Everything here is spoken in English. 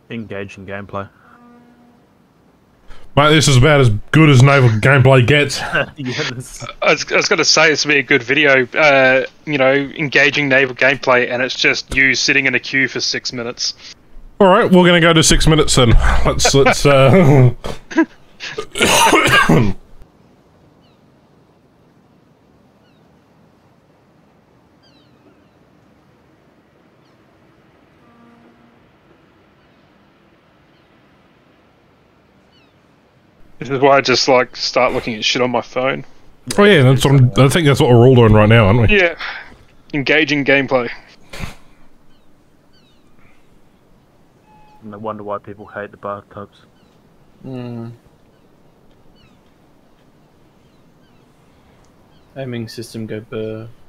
Engaging gameplay. Mate, this is about as good as naval gameplay gets. Yes. I was going to say it's to be a good video, you know, engaging naval gameplay, and it's just you sitting in a queue for 6 minutes. All right, we're gonna go to 6 minutes then. Let's. This is why I just like start looking at shit on my phone. Oh yeah, that's what I think that's what we're all doing right now, aren't we? Yeah, engaging gameplay. And I wonder why people hate the bathtubs. Aiming system go burr.